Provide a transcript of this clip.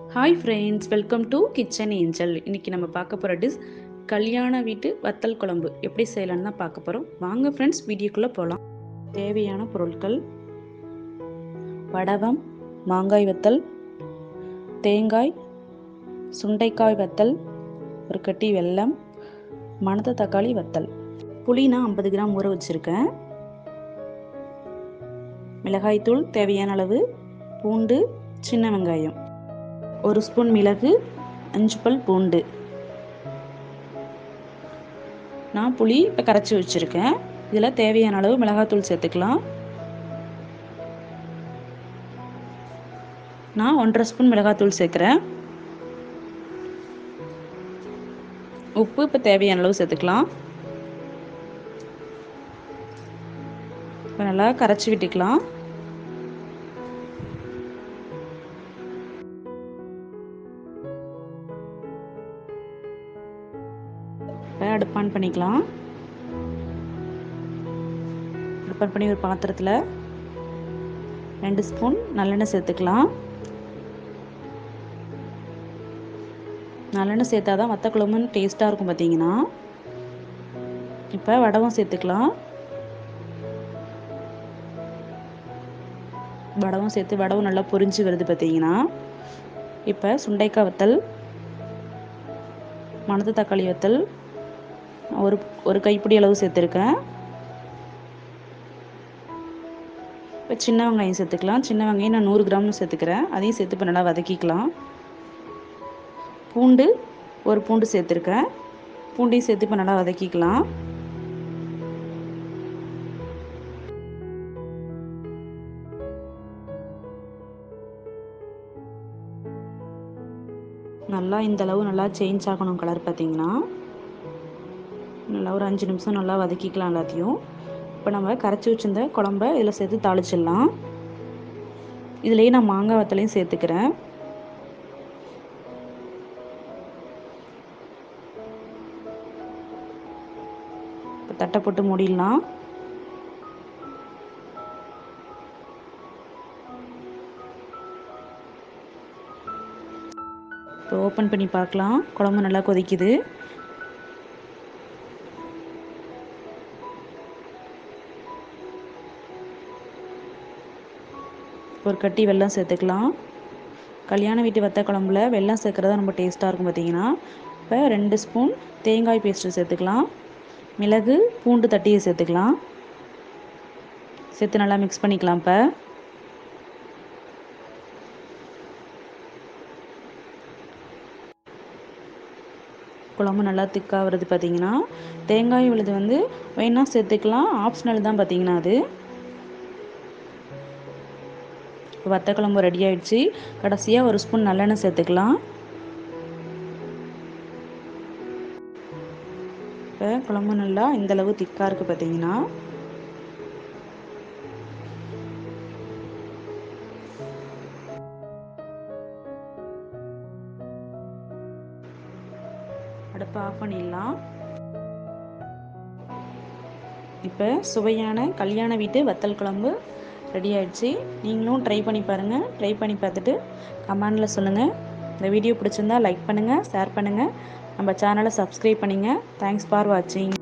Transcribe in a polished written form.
Hi friends, welcome to Kitchen Angel. இன்றைக்கி நம்ம பார்க்க போகிற டிஷ் கல்யாண வீட்டு வத்தல் குழம்பு எப்படி செய்யலான்னு தான் பார்க்க போகிறோம். வாங்க ஃப்ரெண்ட்ஸ், வீடியோக்குள்ளே போகலாம். தேவையான பொருட்கள்: வடவம், மாங்காய் வத்தல், தேங்காய், சுண்டைக்காய் வத்தல், ஒரு கட்டி வெல்லம், மணத்த தக்காளி வத்தல். புளி நான் 50 கிராம் ஊற வச்சுருக்கேன். மிளகாய்த்தூள் தேவையான அளவு, பூண்டு, சின்ன வெங்காயம், 1 ஸ்பூன் மிளகு, 5 பல் பூண்டு. நான் புளி இப்போ கரைச்சி வச்சுருக்கேன். இதில் தேவையான அளவு மிளகாத்தூள் சேர்த்துக்கலாம். நான் 1.5 ஸ்பூன் மிளகாத்தூள் சேர்க்குறேன். உப்பு இப்போ தேவையான அளவு சேர்த்துக்கலாம். இப்போ நல்லா கரைச்சி விட்டுக்கலாம். இப்போ அடுப்பு ஆன் பண்ணிக்கலாம். அடுப்பு ஆன் பண்ணி ஒரு பாத்திரத்தில் 2 ஸ்பூன் நல்லெண்ணெய் சேர்த்துக்கலாம். நல்லெண்ணெய் சேர்த்தா தான் வத்த குழம்புன்னு டேஸ்ட்டாக இருக்கும் பார்த்தீங்கன்னா. இப்போ வடகம் சேர்த்துக்கலாம். வடகம் சேர்த்து வடகம் நல்லா பொரிஞ்சு வருது பார்த்தீங்கன்னா. இப்போ சுண்டைக்காய் வத்தல், மணத்த தக்காளி வத்தல் ஒரு கைப்பிடி அளவு சேர்த்துருக்கேன். இப்போ சின்ன வெங்காயம் சேர்த்துக்கலாம். சின்ன வெங்காயம் நான் 100 கிராம் சேர்த்துக்கிறேன். அதையும் சேர்த்து இப்போ நல்லா வதக்கிக்கலாம். பூண்டு, ஒரு பூண்டு சேர்த்துருக்கேன். பூண்டையும் சேர்த்து இப்போ நல்லா வதக்கிக்கலாம். நல்லா இந்த அளவு நல்லா சேஞ்ச் ஆகணும் கலர் பார்த்தீங்கன்னா. நல்லா ஒரு 5 நிமிஷம் நல்லா வதக்கிக்கலாம் எல்லாத்தையும். இப்போ நம்ம கரைச்சி வச்சிருந்த குழம்ப இதில் சேர்த்து தாளிச்சிடலாம். இதுலேயே நான் மாங்காய் வத்தலையும் சேர்த்துக்கிறேன். இப்போ தட்டை போட்டு மூடிடலாம். இப்போ ஓப்பன் பண்ணி பார்க்கலாம். குழம்பு நல்லா கொதிக்குது. ஒரு கட்டி வெல்லம் சேர்த்துக்கலாம். கல்யாண வீட்டு வத்த குழம்புல வெல்லம் சேர்க்குறது ரொம்ப டேஸ்ட்டாக இருக்கும் பார்த்தீங்கன்னா. இப்போ 2 ஸ்பூன் தேங்காய் பேஸ்ட்டு சேர்த்துக்கலாம். மிளகு, பூண்டு தட்டியை சேர்த்துக்கலாம். சேர்த்து நல்லா மிக்ஸ் பண்ணிக்கலாம். இப்போ குழம்பு நல்லா திக்காக வருது பார்த்தீங்கன்னா. தேங்காய் விழுது வேணா சேர்த்துக்கலாம், ஆப்ஷனல் தான் பார்த்தீங்கன்னா. அது வத்த குழம்பு ரெடி ஆகிடுச்சு. கடைசியாக 1 ஸ்பூன் நல்லெண்ணெய் சேர்த்துக்கலாம். இப்போ குழம்பு நல்லா இந்தளவு திக்காக இருக்குது பார்த்தீங்கன்னா. அடுப்பை ஆஃப் பண்ணிடலாம். இப்போ சுவையான கல்யாண வீட்டு வத்தல் குழம்பு ரெடி ஆகிடுச்சு. நீங்களும் ட்ரை பண்ணி பாருங்கள். ட்ரை பண்ணி பார்த்துட்டு கமெண்டில் சொல்லுங்கள். இந்த வீடியோ பிடிச்சிருந்தா லைக் பண்ணுங்கள், ஷேர் பண்ணுங்கள், நம்ம சேனலை சப்ஸ்கிரைப் பண்ணுங்கள். தேங்க்ஸ் ஃபார் வாட்சிங்.